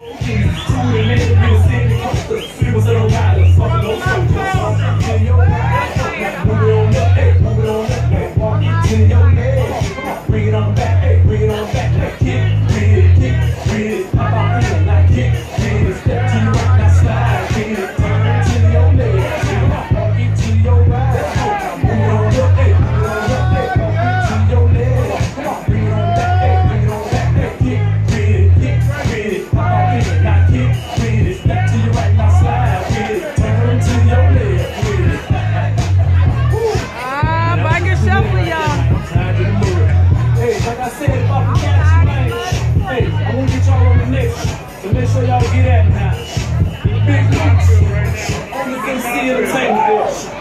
Make sure y'all get at it now. Big Mooch, only thing see entertainment.